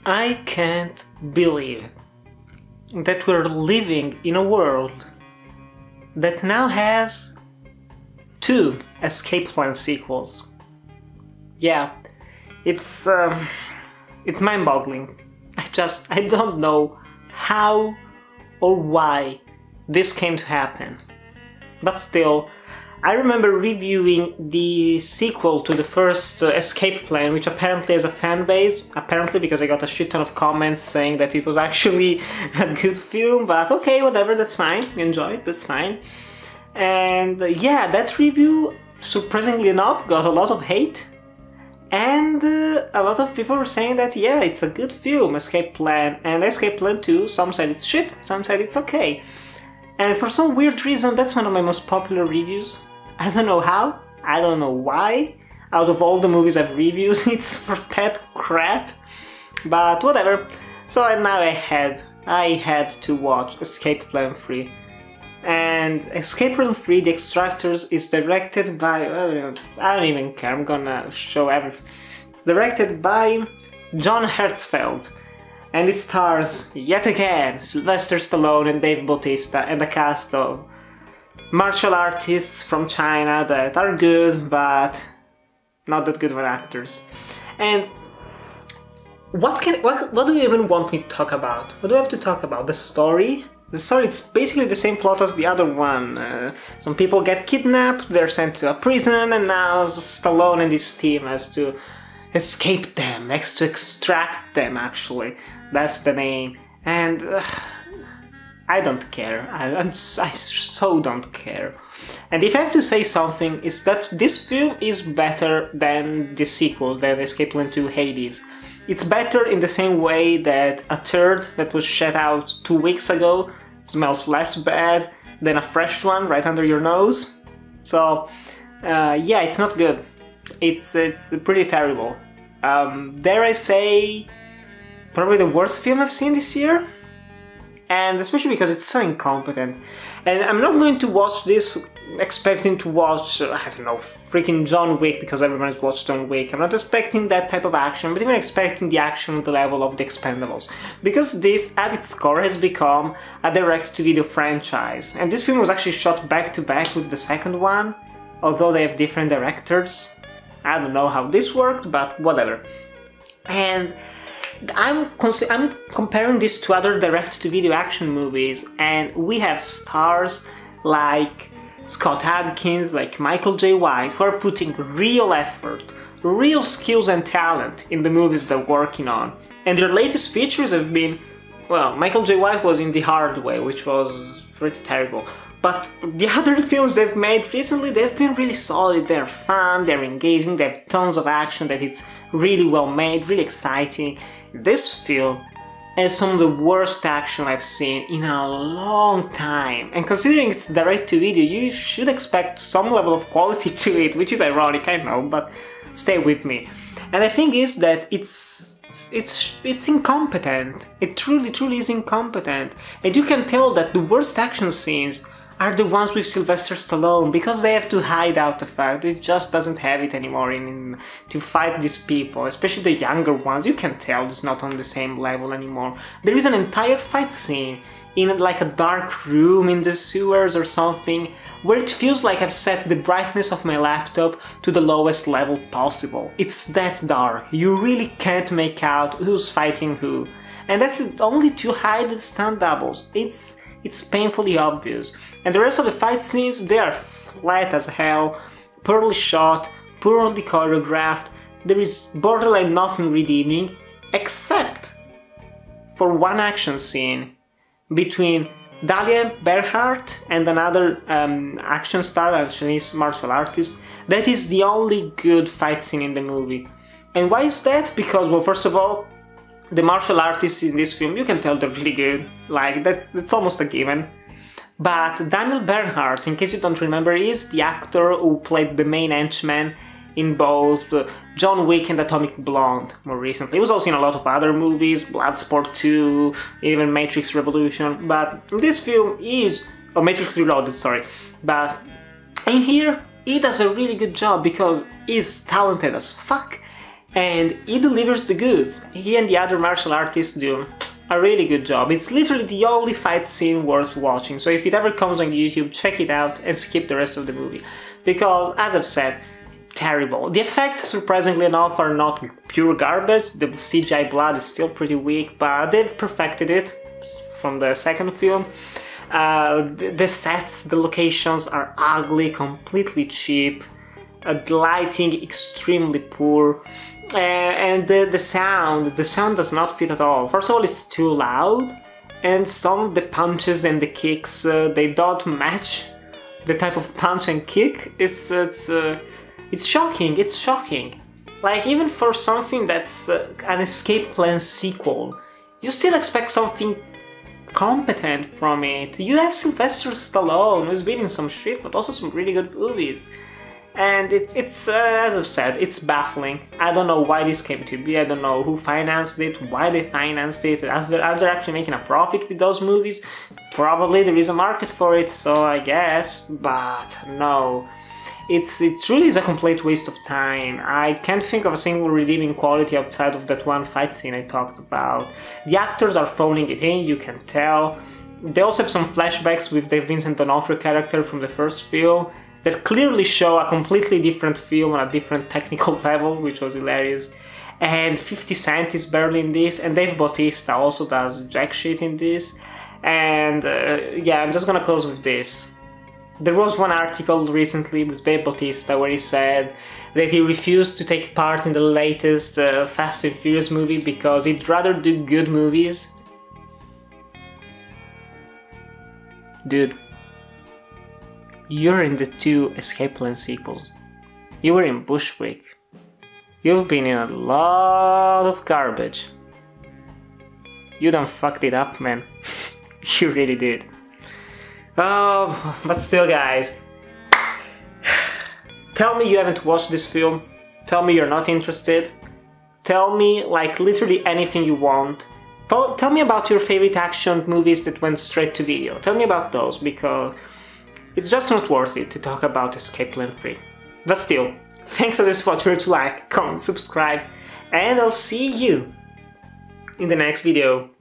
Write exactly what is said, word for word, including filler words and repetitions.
I can't believe that we're living in a world that now has two Escape Plan sequels. Yeah, it's um, it's mind-boggling. I just I don't know how or why this came to happen. But still, I remember reviewing the sequel to the first uh, Escape Plan, which apparently has a fan base, apparently because I got a shit ton of comments saying that it was actually a good film, but okay, whatever, that's fine, enjoy it, that's fine. And uh, yeah, that review, surprisingly enough, got a lot of hate, and uh, a lot of people were saying that yeah, it's a good film, Escape Plan, and Escape Plan two, some said it's shit, some said it's okay. And for some weird reason, that's one of my most popular reviews. I don't know how, I don't know why. Out of all the movies I've reviewed, it's for that crap. But whatever. So now I had, I had to watch Escape Plan three. And Escape Plan three, The Extractors, is directed by... I don't even care, I'm gonna show everything. It's directed by Jon Hertzfeldt. And it stars, yet again, Sylvester Stallone and Dave Bautista and a cast of martial artists from China that are good, but not that good of actors. And what can what, what do you even want me to talk about? What do I have to talk about? The story? The story, it's basically the same plot as the other one. Uh, some people get kidnapped, they're sent to a prison, and now Stallone and his team has to escape them, next to extract them, actually. That's the name. And uh, I don't care. I, I'm, I so don't care. And if I have to say something, is that this film is better than the sequel, than Escape Plan two Hades. It's better in the same way that a third that was shut out two weeks ago smells less bad than a fresh one right under your nose. So, uh, yeah, it's not good. It's it's pretty terrible. Um, dare I say, probably the worst film I've seen this year, and especially because it's so incompetent. And I'm not going to watch this expecting to watch, uh, I don't know, freaking John Wick, because everyone's watched John Wick. I'm not expecting that type of action, but even expecting the action at the level of The Expendables, because this, at its core, has become a direct-to-video franchise. And this film was actually shot back-to-back with the second one, although they have different directors. I don't know how this worked, but whatever. And I'm, I'm comparing this to other direct-to-video action movies, and we have stars like Scott Adkins, like Michael Jai White, who are putting real effort, real skills and talent in the movies they're working on. And their latest features have been, well, Michael Jai White was in The Hard Way, which was pretty terrible. But the other films they've made recently, they've been really solid, they're fun, they're engaging, they have tons of action, that it's really well made, really exciting. This film has some of the worst action I've seen in a long time. And considering it's direct-to-video, you should expect some level of quality to it, which is ironic, I know, but stay with me. And the thing is that it's It's, it's incompetent. It truly, truly is incompetent. And you can tell that the worst action scenes are the ones with Sylvester Stallone, because they have to hide out the fact that it just doesn't have it anymore in, in to fight these people, especially the younger ones. You can tell it's not on the same level anymore. There is an entire fight scene in like a dark room in the sewers or something, where it feels like I've set the brightness of my laptop to the lowest level possible. It's that dark, you really can't make out who's fighting who. And that's only to hide the stunt doubles. It's, it's painfully obvious. And the rest of the fight scenes, they are flat as hell, poorly shot, poorly choreographed. There is borderline nothing redeeming, except for one action scene between Daniel Bernhardt and another um, action star, a Chinese martial artist. That is the only good fight scene in the movie. And why is that? Because, well, first of all, the martial artists in this film, you can tell they're really good. Like, that's, that's almost a given. But Daniel Bernhardt, in case you don't remember, is the actor who played the main henchman in both uh, John Wick and Atomic Blonde more recently. He was also in a lot of other movies, Bloodsport two, even Matrix Revolution, but this film is... oh, Matrix Reloaded, sorry. But in here, he does a really good job because he's talented as fuck, and he delivers the goods. He and the other martial artists do a really good job. It's literally the only fight scene worth watching, so if it ever comes on YouTube, check it out and skip the rest of the movie. Because, as I've said, terrible. The effects, surprisingly enough, are not pure garbage. The C G I blood is still pretty weak, but they've perfected it from the second film. Uh, the, the sets, the locations are ugly, completely cheap. Uh, the lighting extremely poor. Uh, and the, the sound, the sound does not fit at all. First of all, it's too loud, and some of the punches and the kicks, uh, they don't match the type of punch and kick. It's it's uh, it's shocking. It's shocking. Like, even for something that's uh, an Escape Plan sequel, you still expect something competent from it. You have Sylvester Stallone, who's been in some shit, but also some really good movies. And it's, it's uh, as I've said, it's baffling. I don't know why this came to be, I don't know who financed it, why they financed it, As they, are they actually making a profit with those movies? Probably there is a market for it, so I guess, but no. It's, it truly is a complete waste of time. I can't think of a single redeeming quality outside of that one fight scene I talked about. The actors are phoning it in, you can tell. They also have some flashbacks with the Vincent D'Onofrio character from the first film that clearly show a completely different film on a different technical level, which was hilarious. And fifty Cent is barely in this, and Dave Bautista also does jack shit in this. And uh, yeah, I'm just gonna close with this. There was one article recently with Dave Bautista where he said that he refused to take part in the latest uh, Fast and Furious movie because he'd rather do good movies. Dude. You're in the two Escape Plan sequels. You were in Bushwick. You've been in a lot of garbage. You done fucked it up, man. You really did. Oh, but still, guys. Tell me you haven't watched this film. Tell me you're not interested. Tell me, like, literally anything you want. Tell, tell me about your favorite action movies that went straight to video. Tell me about those, because it's just not worth it to talk about Escape Plan three. But still, thanks as much for to like, comment, subscribe, and I'll see you in the next video.